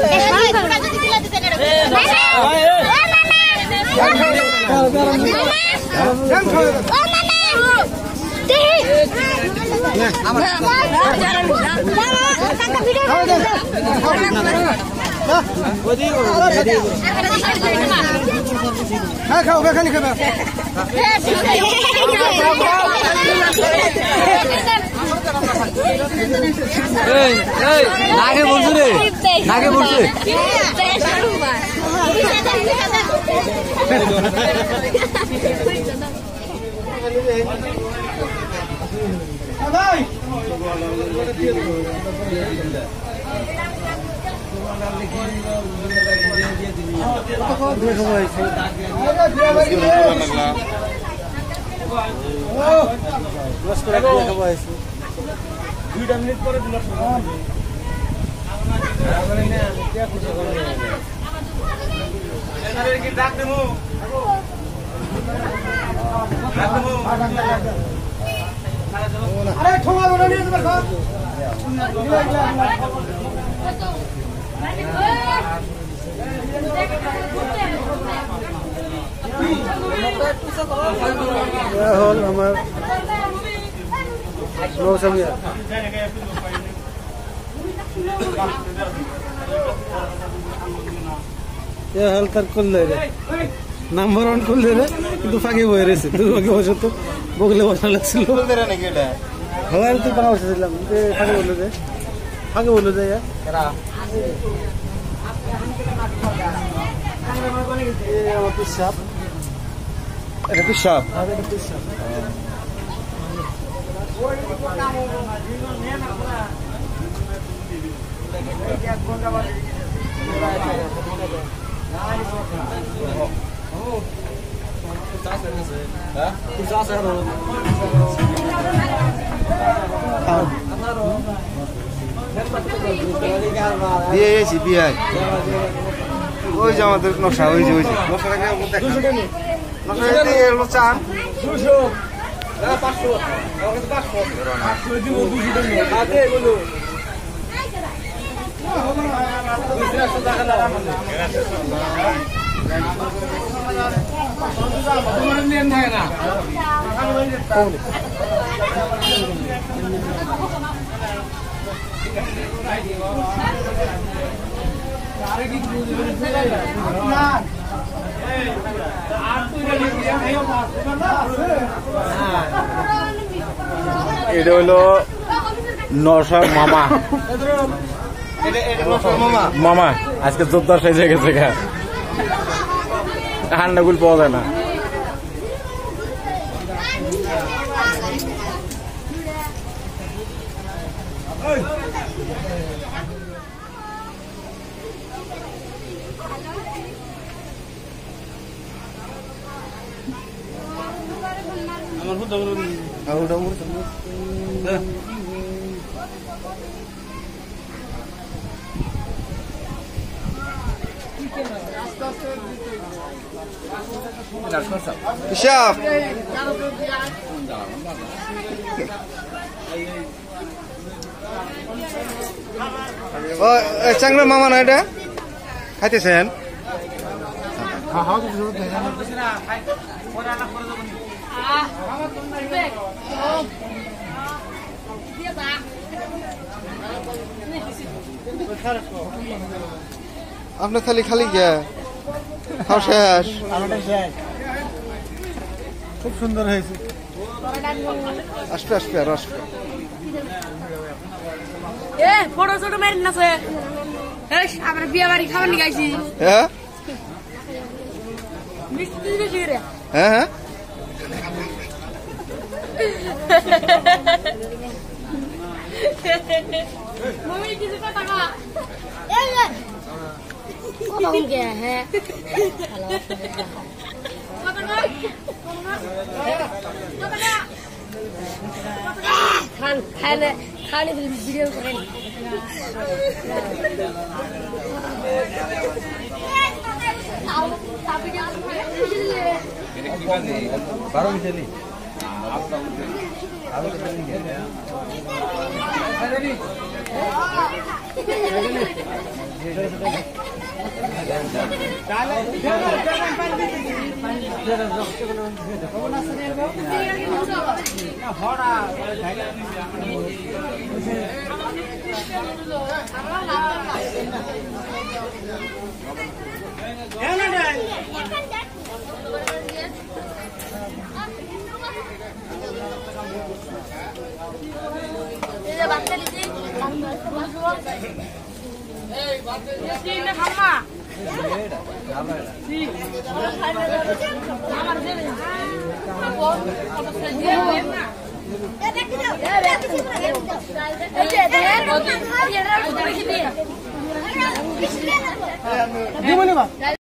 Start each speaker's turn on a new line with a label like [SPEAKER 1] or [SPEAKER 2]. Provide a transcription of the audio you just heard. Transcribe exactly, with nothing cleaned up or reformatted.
[SPEAKER 1] নাকে বলছে রে নাকে বলছে দুইটা মিনিট পরে দিল ডাক দেবো আরে ঠোঙা ওটা নিয়ে তোমার ঘর হল আমার मौसम ये हल कर कुल ले रे नंबर वन कुल ले रे কিন্তু ফাঁকে বই রেছে দুর্ভাগ্য বশত বগলে বসা লাগছিল বলতে রে নাকি এটা হওয়ার তো পাওয়া ছিলাম যে ফাঁকে বললো যে ফাঁকে বললো যে এরা এই আমার পিসাব এটা পিসাব আরে এটা পিসাব দিয়ে এসেছি বিহার ওই যে আমাদের নকশা ওই যে ওই যে নকশাটাকে নকশা এগুলো চান পাঁচশো পাঁচশো দিব দুশো টাকা এগুলো এটা হলো নশার মামা মামা আজকে চোদ্দার সাইজে গেছে হান্ডাগুল পাওয়া যায় না আমার হুদা বলুন আর হুদা বলুন হ্যাঁ Chef. Oh, changla mama na এটা খাইতেছেন হ্যাঁ হ্যাঁ কিছু দেন না পরে আনা করে দেব নি আপনি খালি খালি গিয়া খাও শেষ আমারটা শেষ খুব সুন্দর হয়েছে আসবে আসবে আর আসবে এ ফটো ফটো মেরে নাছে এই আমরা বিয়ে বাড়ি খাবার নি গাইছি হ্যাঁ মিষ্টি দিছি রে হ্যাঁ হ্যাঁ মমি কিছু টাকা এই কত গে হ্যাঁ খান খানে খানে ভিডিও করেন বারো মিশালি
[SPEAKER 2] Gimana, Pak?